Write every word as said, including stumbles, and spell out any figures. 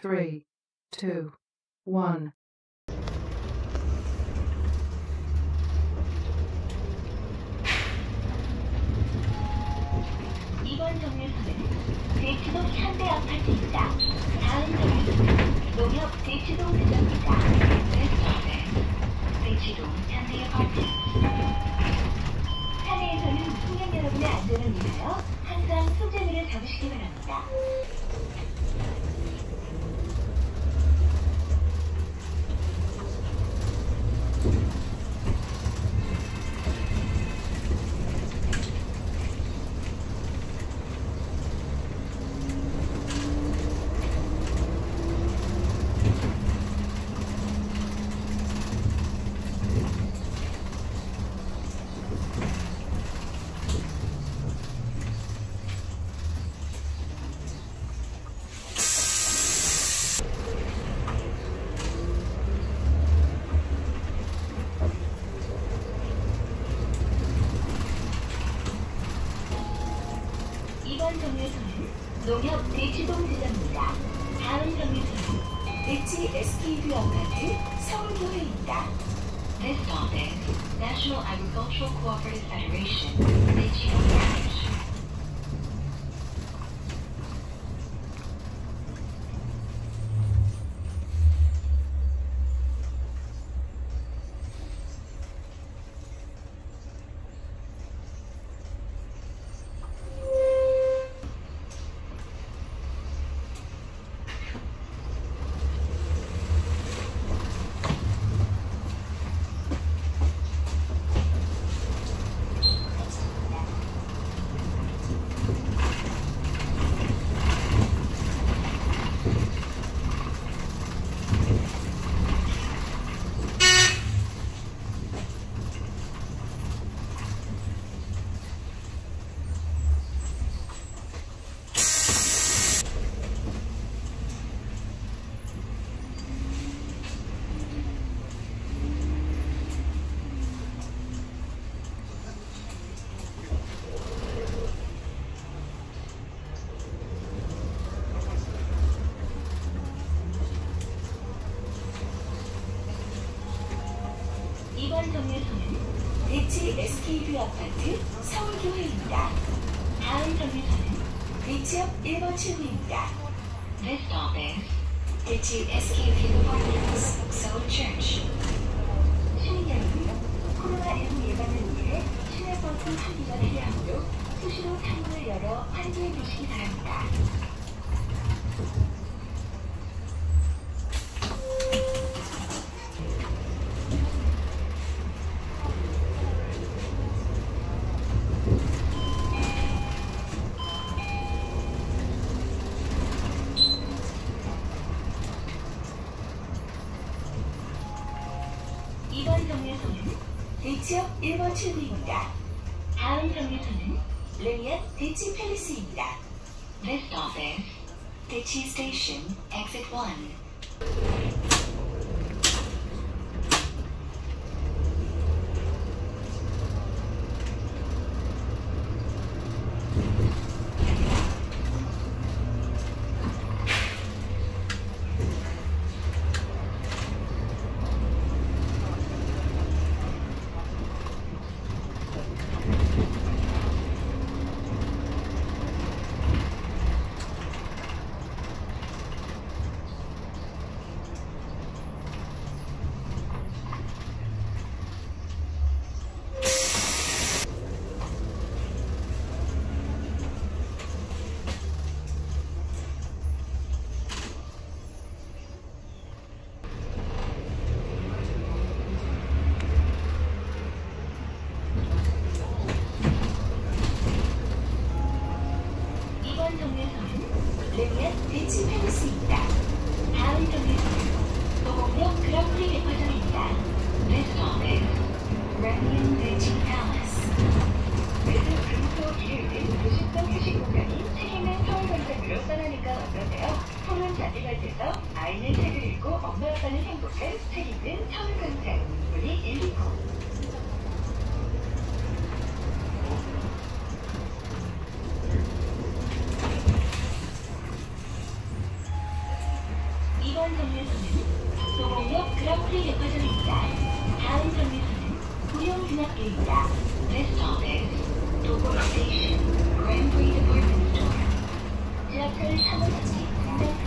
three, two, one. 이번 정류소는 대치동현대아파트입니다. 다음 정류소는 농협 대치동대점입니다. 대치동현대아파트. 차내에서는 승객 여러분의 안전을 위하여 항상 손잡이를 잡으시기 바랍니다. 이번 정류소는 농협 대치동대점입니다. 다음 정류소는 대치에스케이브이아파트 서울교회입니다. This stop is National Agricultural Cooperative Federation, 대치동현대아파트. 이번 정류소는 대치에스케이브이아파트 서울교회입니다. 다음 정류소는 대치역 일 번 출구입니다. This stop is 대치에스케이브이아파트 서울 Church. 시민 여러분, 코로나십구 예방을 위해 시내버스 환기가 필요하므로 수시로 창문을 열어 환기해 주시기 바랍니다. 이번 정류소는 대치역 일 번 출구입니다. 다음 정류소는 래미안.대치.팰리스입니다. This stop is 대치 Station, Exit one. 래미안.대치.팰리스입니다. 다음 정류소는 도곡역 그랑프리백화점입니다. This stop is 래미안.대치.팰리스. 그래서 금토 일요일은 도심성 휴식 공간이 책 읽는 서울 광장으로 떠나니까 어떠세요? 폰은 잔디밭에서 아이는 책을 읽고 엄마 아빠는 행복한 책 읽는 서울 광장. 문이 열리고. 이번 정류소는 도곡역 그랑프리백화점입니다. 다음 정류소는 구룡중학교입니다. This stop is 도곡 스테이션 그랑프리백화점 스토어. 지하철 삼 호선이 운행